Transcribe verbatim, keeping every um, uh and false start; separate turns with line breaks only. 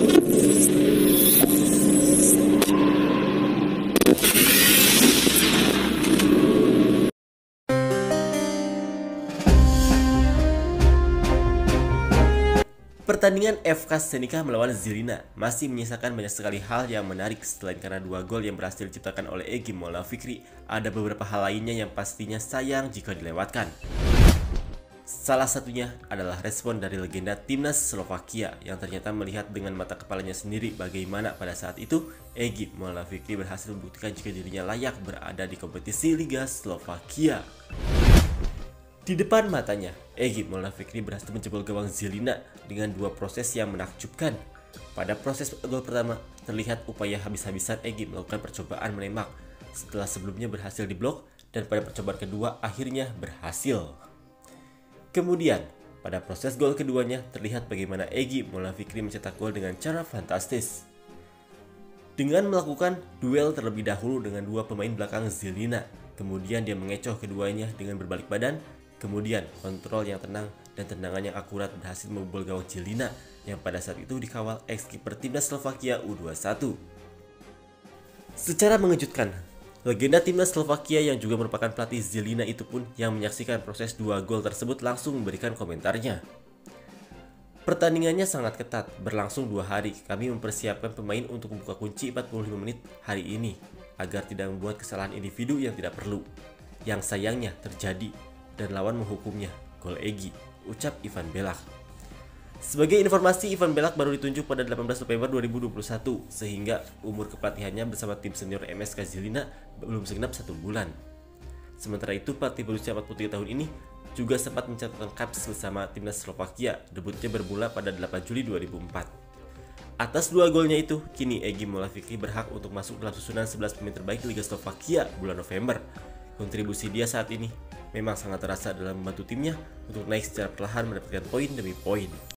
Pertandingan F K Senica melawan Žilina masih menyisakan banyak sekali hal yang menarik. Selain karena dua gol yang berhasil diciptakan oleh Egy Maulana Fikri, ada beberapa hal lainnya yang pastinya sayang jika dilewatkan. Salah satunya adalah respon dari legenda timnas Slovakia yang ternyata melihat dengan mata kepalanya sendiri bagaimana pada saat itu Egy Maulana Fikri berhasil membuktikan jika dirinya layak berada di kompetisi Liga Slovakia. Di depan matanya, Egy Maulana Fikri berhasil menjebol gawang Žilina dengan dua proses yang menakjubkan. Pada proses gol pertama, terlihat upaya habis-habisan Egy melakukan percobaan menembak setelah sebelumnya berhasil diblok, dan pada percobaan kedua akhirnya berhasil. Kemudian, pada proses gol keduanya, terlihat bagaimana Egy Maulana Fikri mencetak gol dengan cara fantastis. Dengan melakukan duel terlebih dahulu dengan dua pemain belakang Žilina, kemudian dia mengecoh keduanya dengan berbalik badan. Kemudian kontrol yang tenang dan tendangan yang akurat berhasil membobol gawang Žilina yang pada saat itu dikawal ex-kiper timnas Slovakia U dua puluh satu. Secara mengejutkan, legenda timnas Slovakia yang juga merupakan pelatih Žilina itu pun yang menyaksikan proses dua gol tersebut langsung memberikan komentarnya. Pertandingannya sangat ketat, berlangsung dua hari. Kami mempersiapkan pemain untuk membuka kunci empat puluh lima menit hari ini agar tidak membuat kesalahan individu yang tidak perlu. Yang sayangnya terjadi dan lawan menghukumnya, gol Egy, ucap Ivan Belak. Sebagai informasi, Ivan Belak baru ditunjuk pada delapan belas November dua ribu dua puluh satu, sehingga umur kepelatihannya bersama tim senior M S K Žilina belum segenap satu bulan. Sementara itu, pelatih berusia empat puluh tiga tahun ini juga sempat mencatatkan caps bersama timnas Slovakia. Debutnya bermula pada delapan Juli dua ribu empat. Atas dua golnya itu, kini Egy Maulana Fikri berhak untuk masuk dalam susunan sebelas pemain terbaik Liga Slovakia bulan November. Kontribusi dia saat ini memang sangat terasa dalam membantu timnya untuk naik secara perlahan mendapatkan poin demi poin.